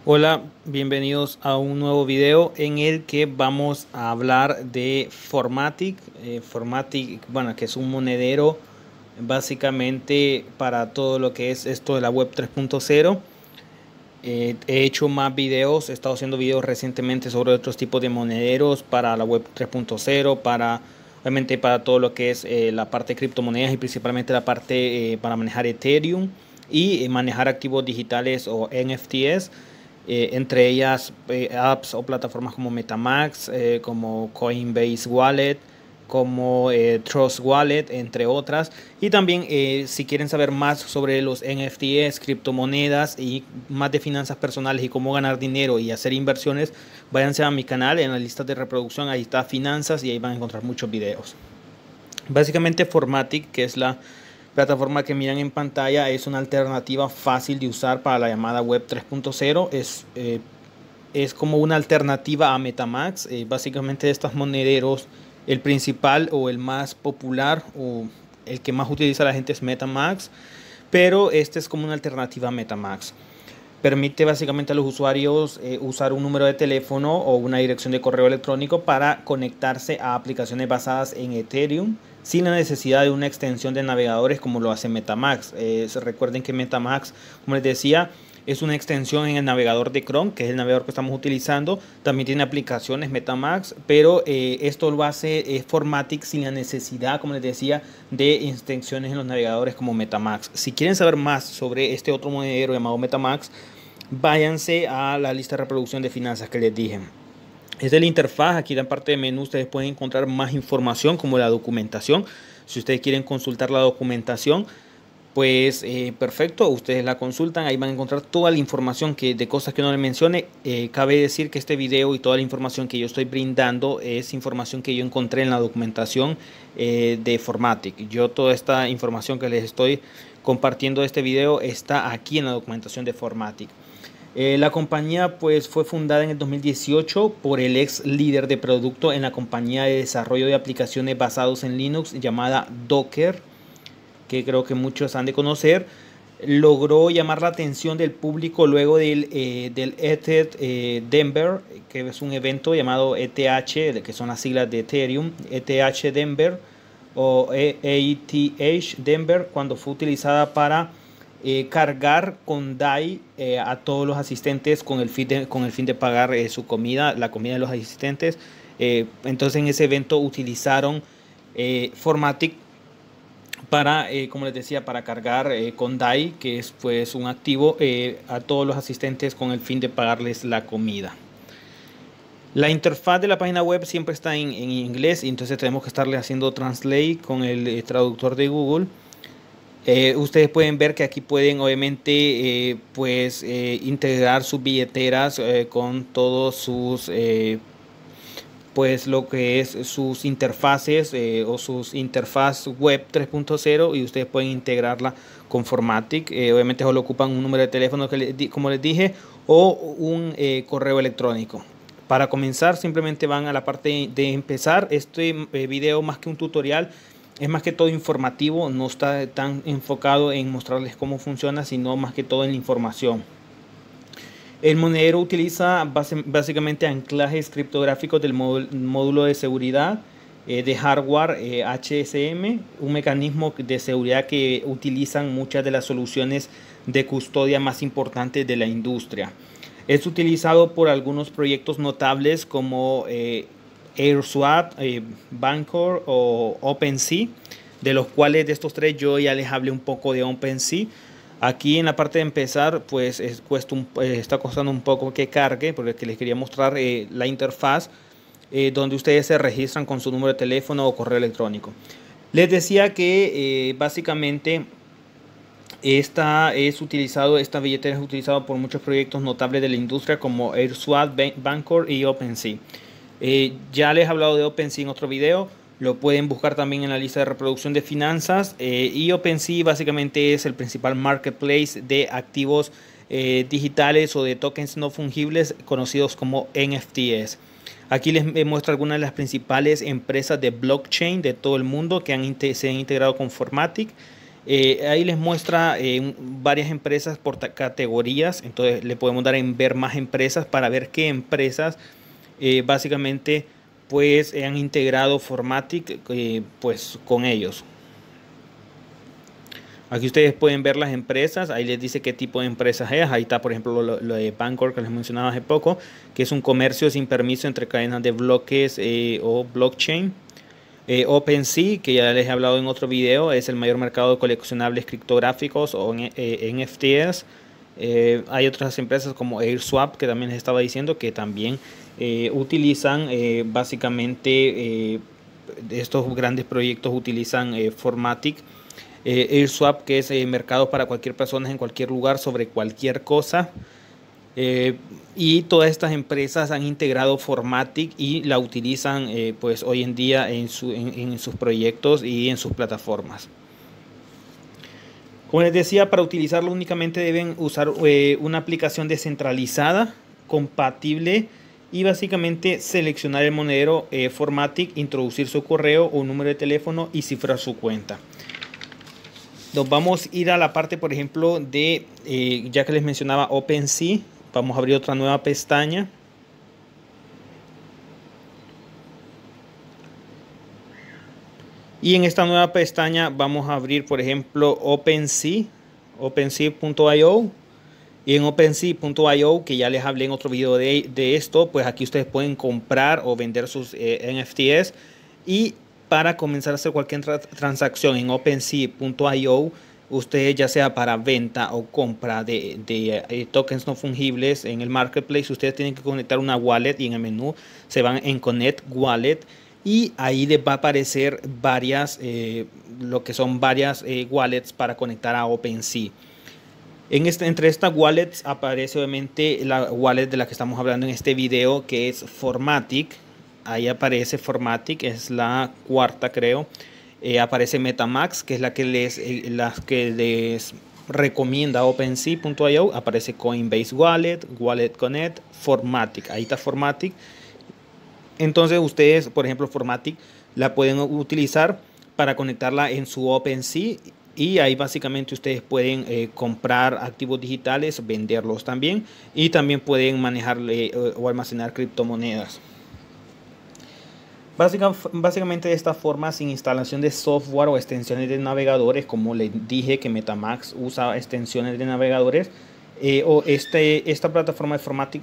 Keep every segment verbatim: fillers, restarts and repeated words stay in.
Hola, bienvenidos a un nuevo video en el que vamos a hablar de Formatic. Eh, Formatic, bueno, que es un monedero básicamente para todo lo que es esto de la web tres punto cero. Eh, he hecho más videos, he estado haciendo videos recientemente sobre otros tipos de monederos para la web tres punto cero, para obviamente para todo lo que es eh, la parte de criptomonedas y principalmente la parte eh, para manejar Ethereum y eh, manejar activos digitales o N F Ts. Eh, entre ellas eh, apps o plataformas como MetaMask, eh, como Coinbase Wallet, como eh, Trust Wallet, entre otras. Y también eh, si quieren saber más sobre los N F Ts, criptomonedas y más de finanzas personales y cómo ganar dinero y hacer inversiones, váyanse a mi canal en la lista de reproducción, ahí está finanzas y ahí van a encontrar muchos videos. Básicamente Formatic, que es la plataforma que miran en pantalla, es una alternativa fácil de usar para la llamada web tres punto cero. Es, eh, es como una alternativa a MetaMask. Eh, básicamente de estos monederos, el principal o el más popular o el que más utiliza la gente es MetaMask, pero este es como una alternativa a MetaMask. Permite básicamente a los usuarios eh, usar un número de teléfono o una dirección de correo electrónico para conectarse a aplicaciones basadas en Ethereum sin la necesidad de una extensión de navegadores como lo hace MetaMask. Eh, recuerden que MetaMask, como les decía, es una extensión en el navegador de Chrome, que es el navegador que estamos utilizando. También tiene aplicaciones MetaMask, pero eh, esto lo hace eh, Formatic sin la necesidad, como les decía, de extensiones en los navegadores como MetaMask. Si quieren saber más sobre este otro monedero llamado MetaMask, váyanse a la lista de reproducción de finanzas que les dije. Esta es la interfaz. Aquí en la parte de menú ustedes pueden encontrar más información como la documentación. Si ustedes quieren consultar la documentación, pues eh, perfecto, ustedes la consultan, ahí van a encontrar toda la información que, de cosas que no les mencione. Eh, cabe decir que este video y toda la información que yo estoy brindando es información que yo encontré en la documentación eh, de Formatic. Yo toda esta información que les estoy compartiendo de este video está aquí en la documentación de Formatic. Eh, la compañía pues fue fundada en el dos mil dieciocho por el ex líder de producto en la compañía de desarrollo de aplicaciones basados en Linux llamada Docker, que creo que muchos han de conocer. Logró llamar la atención del público luego del, eh, del E T H eh, Denver, que es un evento llamado E T H, que son las siglas de Ethereum, E T H Denver o E T H Denver, cuando fue utilizada para Eh, cargar con D A I eh, a todos los asistentes con el fin de, con el fin de pagar eh, su comida, la comida de los asistentes. Eh, entonces en ese evento utilizaron eh, Formatic para, eh, como les decía, para cargar eh, con D A I, que es pues un activo, eh, a todos los asistentes con el fin de pagarles la comida. La interfaz de la página web siempre está en, en inglés, y entonces tenemos que estarle haciendo translate con el eh, traductor de Google. Eh, ustedes pueden ver que aquí pueden obviamente eh, pues eh, integrar sus billeteras eh, con todos sus eh, pues lo que es sus interfaces eh, o sus interfaz web tres punto cero, y ustedes pueden integrarla con Formatic. Eh, obviamente solo ocupan un número de teléfono que les, como les dije, o un eh, correo electrónico. Para comenzar simplemente van a la parte de empezar. Este eh, video, más que un tutorial, es más que todo informativo, no está tan enfocado en mostrarles cómo funciona, sino más que todo en la información. El monedero utiliza base, básicamente anclajes criptográficos del módulo de seguridad eh, de hardware eh, H S M, un mecanismo de seguridad que utilizan muchas de las soluciones de custodia más importantes de la industria. Es utilizado por algunos proyectos notables como eh, AirSwap, eh, Bancor o OpenSea, de los cuales de estos tres yo ya les hablé un poco de OpenSea. Aquí en la parte de empezar pues es, cuesta un, eh, está costando un poco que cargue, porque les quería mostrar eh, la interfaz eh, donde ustedes se registran con su número de teléfono o correo electrónico. Les decía que eh, básicamente esta es utilizado, esta billetera es utilizada por muchos proyectos notables de la industria como AirSwap, Bancor y OpenSea. Eh, ya les he hablado de OpenSea en otro video, lo pueden buscar también en la lista de reproducción de finanzas. Eh, y OpenSea básicamente es el principal marketplace de activos eh, digitales o de tokens no fungibles conocidos como N F Ts. Aquí les muestro algunas de las principales empresas de blockchain de todo el mundo que han, se han integrado con Formatic. Eh, ahí les muestra eh, varias empresas por categorías, entonces le podemos dar en ver más empresas para ver qué empresas eh, básicamente pues han integrado Formatic eh, pues con ellos. Aquí ustedes pueden ver las empresas, ahí les dice qué tipo de empresas es. Ahí está por ejemplo lo, lo de Bancor que les mencionaba hace poco, que es un comercio sin permiso entre cadenas de bloques eh, o blockchain. Eh, OpenSea, que ya les he hablado en otro video, es el mayor mercado de coleccionables criptográficos o eh, N F Ts. Eh, hay otras empresas como AirSwap, que también les estaba diciendo, que también eh, utilizan eh, básicamente eh, estos grandes proyectos utilizan eh, Formatic. Eh, AirSwap, que es eh, mercado para cualquier persona en cualquier lugar sobre cualquier cosa. Eh, y todas estas empresas han integrado Formatic y la utilizan eh, pues hoy en día en, su, en, en sus proyectos y en sus plataformas. Como les decía, para utilizarlo únicamente deben usar eh, una aplicación descentralizada, compatible, y básicamente seleccionar el monedero eh, Formatic, introducir su correo o número de teléfono y cifrar su cuenta. Nos vamos a ir a la parte, por ejemplo, de, eh, ya que les mencionaba OpenSea. Vamos a abrir otra nueva pestaña. Y en esta nueva pestaña vamos a abrir, por ejemplo, OpenSea, OpenSea punto i o. Y en OpenSea punto i o, que ya les hablé en otro video de, de esto, pues aquí ustedes pueden comprar o vender sus eh, N F Ts. Y para comenzar a hacer cualquier tra transacción en OpenSea punto i o, ustedes ya sea para venta o compra de, de eh, tokens no fungibles en el marketplace, ustedes tienen que conectar una wallet y en el menú se van en Connect Wallet y ahí les va a aparecer varias, eh, lo que son varias eh, wallets para conectar a OpenSea. En este, entre estas wallets aparece obviamente la wallet de la que estamos hablando en este video, que es Formatic. Ahí aparece Formatic, es la cuarta creo. Eh, aparece MetaMask, que es la que les, eh, la que les recomienda OpenSea punto i o. Aparece Coinbase Wallet, Wallet Connect, Formatic. Ahí está Formatic. Entonces ustedes, por ejemplo, Formatic la pueden utilizar para conectarla en su OpenSea. Y ahí básicamente ustedes pueden eh, comprar activos digitales, venderlos también. Y también pueden manejar eh, o almacenar criptomonedas. Básicamente de esta forma, sin instalación de software o extensiones de navegadores, como les dije que MetaMask usa extensiones de navegadores, eh, o este, esta plataforma de Formatic.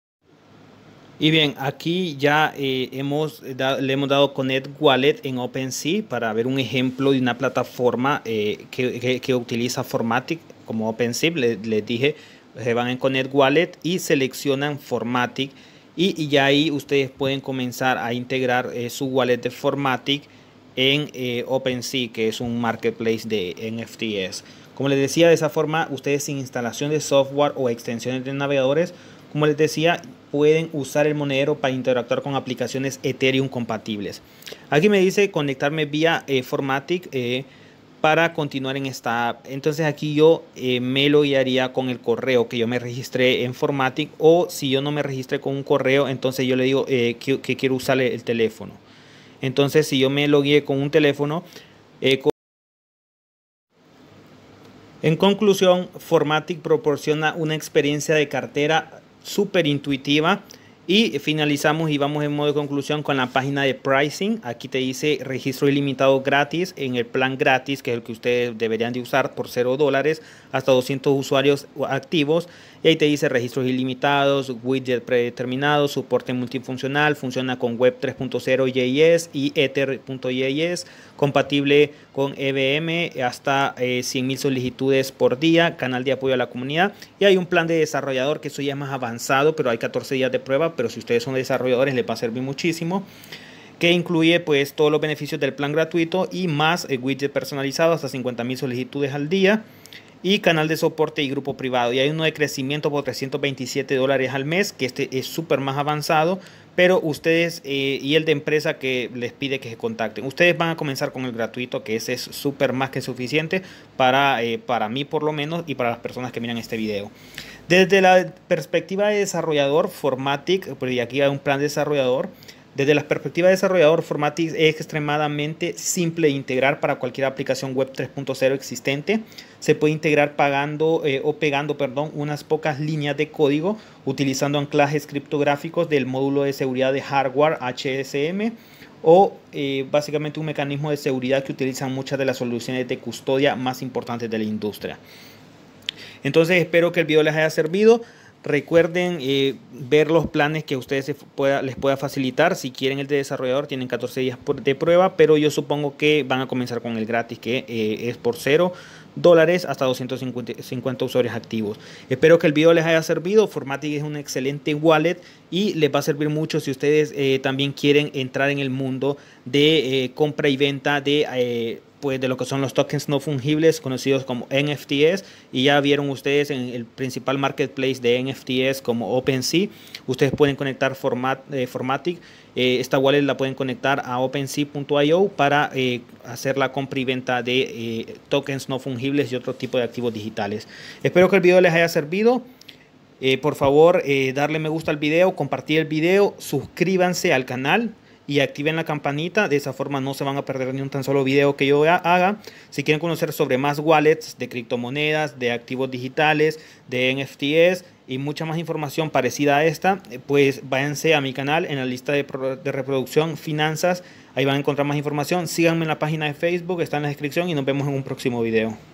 Y bien, aquí ya eh, hemos da, le hemos dado Connect Wallet en OpenSea para ver un ejemplo de una plataforma eh, que, que, que utiliza Formatic como OpenSea. Les, les dije, se van en Connect Wallet y seleccionan Formatic. Y, y ya ahí ustedes pueden comenzar a integrar eh, su wallet de Formatic en eh, OpenSea, que es un marketplace de N F Ts. Como les decía, de esa forma ustedes sin instalación de software o extensiones de navegadores, como les decía, pueden usar el monedero para interactuar con aplicaciones Ethereum compatibles. Aquí me dice conectarme vía eh, Formatic eh, para continuar en esta app. Entonces aquí yo eh, me lo guiaría con el correo que yo me registré en Formatic, o si yo no me registré con un correo, entonces yo le digo eh, que, que quiero usar el teléfono. Entonces si yo me lo guié con un teléfono, eh, con... en conclusión, Formatic proporciona una experiencia de cartera súper intuitiva. Y finalizamos y vamos en modo de conclusión con la página de pricing. Aquí te dice registro ilimitado gratis en el plan gratis, que es el que ustedes deberían de usar por cero dólares hasta doscientos usuarios activos. Y ahí te dice registros ilimitados, widget predeterminados, soporte multifuncional, funciona con web tres punto cero J S y Ether punto J S, compatible con E V M hasta eh, cien mil solicitudes por día, canal de apoyo a la comunidad. Y hay un plan de desarrollador que eso ya es más avanzado, pero hay catorce días de prueba, pero si ustedes son desarrolladores les va a servir muchísimo, que incluye pues todos los beneficios del plan gratuito y más el widget personalizado hasta cincuenta mil solicitudes al día y canal de soporte y grupo privado. Y hay uno de crecimiento por trescientos veintisiete dólares al mes, que este es súper más avanzado, pero ustedes eh, y el de empresa que les pide que se contacten. Ustedes van a comenzar con el gratuito, que ese es súper más que suficiente para, eh, para mí por lo menos y para las personas que miran este video. Desde la perspectiva de desarrollador, Formatic, porque aquí hay un plan de desarrollador, Desde la perspectiva de desarrollador, Formatic es extremadamente simple de integrar para cualquier aplicación web tres punto cero existente. Se puede integrar pagando eh, o pegando perdón, unas pocas líneas de código utilizando anclajes criptográficos del módulo de seguridad de hardware H S M o eh, básicamente un mecanismo de seguridad que utilizan muchas de las soluciones de custodia más importantes de la industria. Entonces espero que el video les haya servido. Recuerden eh, ver los planes que a ustedes se pueda, les pueda facilitar. Si quieren el de desarrollador tienen catorce días de prueba, pero yo supongo que van a comenzar con el gratis, que eh, es por cero dólares hasta doscientos cincuenta usuarios activos. Espero que el video les haya servido. Formatic es un excelente wallet y les va a servir mucho si ustedes eh, también quieren entrar en el mundo de eh, compra y venta de eh, pues de lo que son los tokens no fungibles conocidos como N F T S, y ya vieron ustedes en el principal marketplace de N F T S como OpenSea. Ustedes pueden conectar format, eh, Formatic. Eh, esta wallet la pueden conectar a OpenSea punto i o para eh, hacer la compra y venta de eh, tokens no fungibles y otro tipo de activos digitales. Espero que el video les haya servido. Eh, por favor, eh, darle me gusta al video, compartir el video, suscríbanse al canal y activen la campanita. De esa forma no se van a perder ni un tan solo video que yo haga. Si quieren conocer sobre más wallets de criptomonedas, de activos digitales, de N F T S y mucha más información parecida a esta, pues váyanse a mi canal en la lista de, de reproducción Finanzas. Ahí van a encontrar más información. Síganme en la página de Facebook, está en la descripción, y nos vemos en un próximo video.